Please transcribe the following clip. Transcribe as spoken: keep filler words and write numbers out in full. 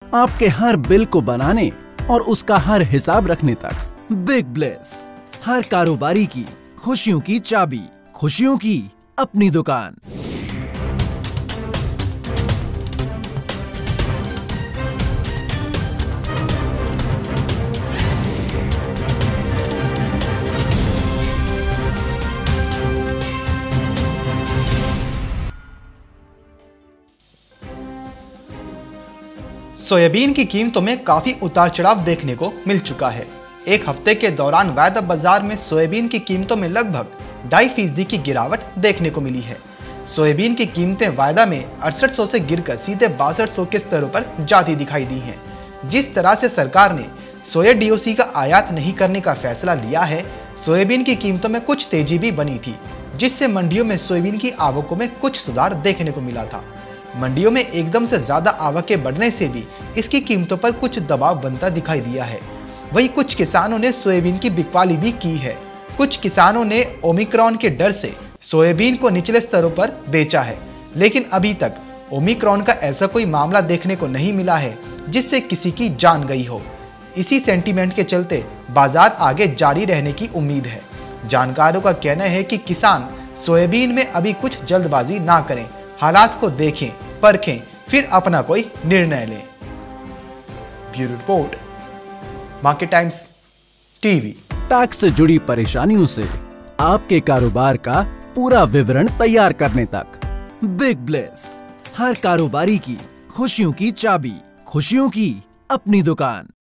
आपके हर बिल को बनाने और उसका हर हिसाब रखने तक। बिग ब्लेस, हर कारोबारी की खुशियों की चाबी, खुशियों की अपनी दुकान। सोयाबीन की कीमतों में काफी उतार चढ़ाव देखने को मिल चुका है। एक हफ्ते के दौरान वायदा बाजार में सोयाबीन की कीमतों में लगभग ढाई फीसदी की गिरावट देखने को मिली है। सोयाबीन की कीमतें वायदा में अड़सठ सौ से गिरकर सीधे बासठ सौ के स्तरों पर जाती दिखाई दी हैं। जिस तरह से सरकार ने सोया डीओसी का आयात नहीं करने का फैसला लिया है, सोयाबीन की कीमतों में कुछ तेजी भी बनी थी, जिससे मंडियों में सोयाबीन की आवकों में कुछ सुधार देखने को मिला था। मंडियों में एकदम से ज्यादा आवकें बढ़ने से भी इसकी कीमतों पर कुछ दबाव बनता दिखाई दिया है। वहीं कुछ किसानों ने सोयाबीन की बिकवाली भी की है। कुछ किसानों ने ओमिक्रॉन के डर से सोयाबीन को निचले स्तरों पर बेचा है, लेकिन अभी तक ओमिक्रॉन का ऐसा कोई मामला देखने को नहीं मिला है जिससे किसी की जान गई हो। इसी सेंटीमेंट के चलते बाजार आगे जारी रहने की उम्मीद है। जानकारों का कहना है कि किसान सोयाबीन में अभी कुछ जल्दबाजी ना करें, हालात को देखें, परखें, फिर अपना कोई निर्णय लें। Bureau report, market times TV. Tax से जुड़ी परेशानियों से आपके कारोबार का पूरा विवरण तैयार करने तक। बिग ब्लेस, हर कारोबारी की खुशियों की चाबी, खुशियों की अपनी दुकान।